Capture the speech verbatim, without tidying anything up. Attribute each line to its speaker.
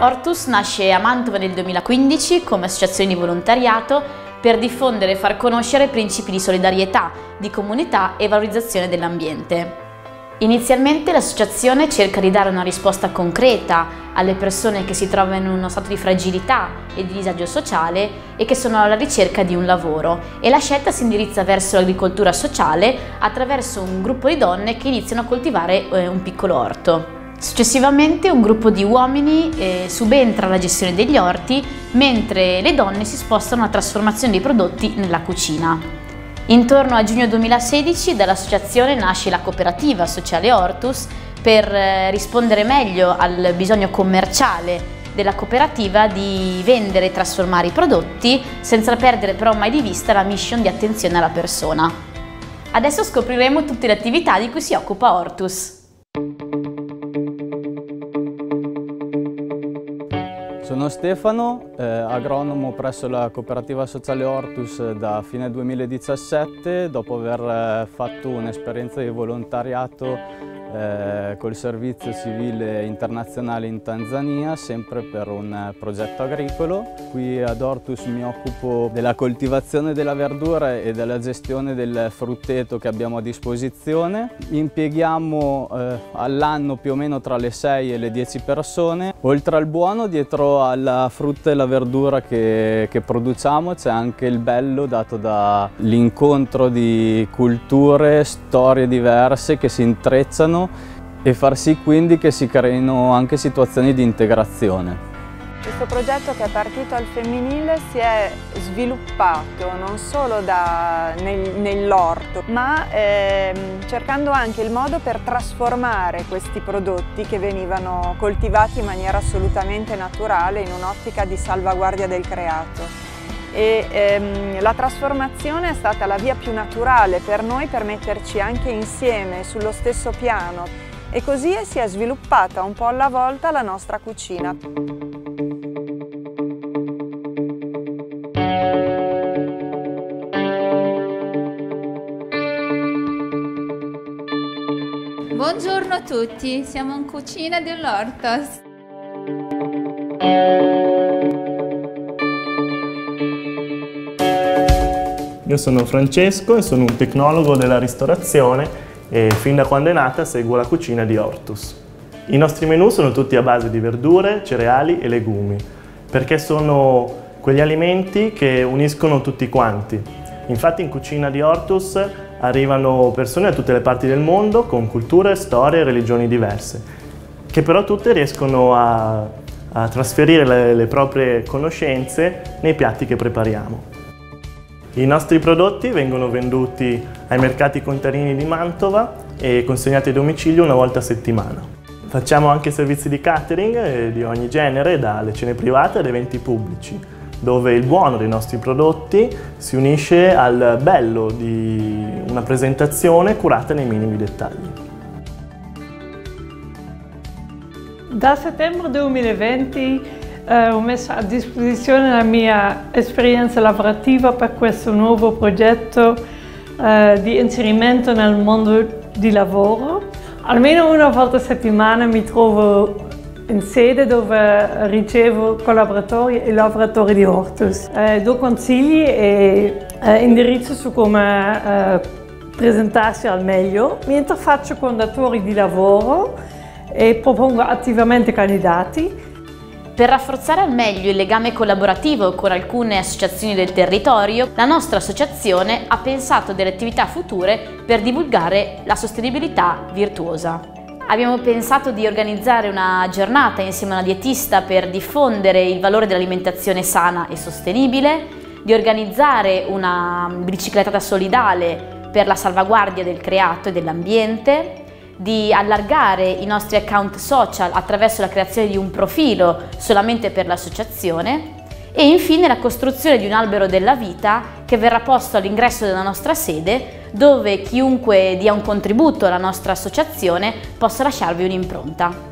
Speaker 1: Ortus nasce a Mantova nel duemilaquindici come associazione di volontariato per diffondere e far conoscere principi di solidarietà, di comunità e valorizzazione dell'ambiente. Inizialmente l'associazione cerca di dare una risposta concreta alle persone che si trovano in uno stato di fragilità e di disagio sociale e che sono alla ricerca di un lavoro, e la scelta si indirizza verso l'agricoltura sociale attraverso un gruppo di donne che iniziano a coltivare eh, un piccolo orto. Successivamente un gruppo di uomini eh, subentra alla gestione degli orti, mentre le donne si spostano alla trasformazione dei prodotti nella cucina. Intorno a giugno duemilasedici dall'associazione nasce la cooperativa sociale Ortus per eh, rispondere meglio al bisogno commerciale della cooperativa di vendere e trasformare i prodotti senza perdere però mai di vista la mission di attenzione alla persona. Adesso scopriremo tutte le attività di cui si occupa Ortus.
Speaker 2: Sono Stefano, eh, agronomo presso la cooperativa sociale Ortus da fine duemiladiciassette, dopo aver eh, fatto un'esperienza di volontariato eh, col servizio civile internazionale in Tanzania, sempre per un eh, progetto agricolo. Qui ad Ortus mi occupo della coltivazione della verdura e della gestione del frutteto che abbiamo a disposizione. Impieghiamo eh, all'anno più o meno tra le sei e le dieci persone. Oltre al buono, dietro alla frutta e la verdura che, che produciamo c'è anche il bello dato dall'incontro di culture, storie diverse che si intrecciano e far sì quindi che si creino anche situazioni di integrazione.
Speaker 3: Questo progetto, che è partito al femminile, si è sviluppato non solo nel, nell'orto, ma eh, cercando anche il modo per trasformare questi prodotti che venivano coltivati in maniera assolutamente naturale in un'ottica di salvaguardia del creato. E, ehm, la trasformazione è stata la via più naturale per noi per metterci anche insieme sullo stesso piano, e così si è sviluppata un po' alla volta la nostra cucina.
Speaker 4: Buongiorno a tutti, siamo in cucina dell'Ortus.
Speaker 5: Io sono Francesco e sono un tecnologo della ristorazione e fin da quando è nata seguo la cucina di Ortus. I nostri menù sono tutti a base di verdure, cereali e legumi, perché sono quegli alimenti che uniscono tutti quanti. Infatti in cucina di Ortus arrivano persone da tutte le parti del mondo con culture, storie e religioni diverse, che però tutte riescono a, a trasferire le, le proprie conoscenze nei piatti che prepariamo. I nostri prodotti vengono venduti ai mercati contadini di Mantova e consegnati a domicilio una volta a settimana. Facciamo anche servizi di catering di ogni genere, dalle cene private ad eventi pubblici, dove il buono dei nostri prodotti si unisce al bello di una presentazione curata nei minimi dettagli.
Speaker 6: Da settembre duemilaventi eh, ho messo a disposizione la mia esperienza lavorativa per questo nuovo progetto eh, di inserimento nel mondo di lavoro. Almeno una volta a settimana mi trovo in sede dove ricevo collaboratori e lavoratori di Ortus. Eh, do consigli e eh, indirizzo su come eh, presentarsi al meglio, mentre faccio con datori di lavoro e propongo attivamente candidati.
Speaker 1: Per rafforzare al meglio il legame collaborativo con alcune associazioni del territorio, la nostra associazione ha pensato delle attività future per divulgare la sostenibilità virtuosa. Abbiamo pensato di organizzare una giornata insieme a una dietista per diffondere il valore dell'alimentazione sana e sostenibile, di organizzare una biciclettata solidale per la salvaguardia del creato e dell'ambiente, di allargare i nostri account social attraverso la creazione di un profilo solamente per l'associazione e infine la costruzione di un albero della vita che verrà posto all'ingresso della nostra sede, dove chiunque dia un contributo alla nostra associazione possa lasciarvi un'impronta.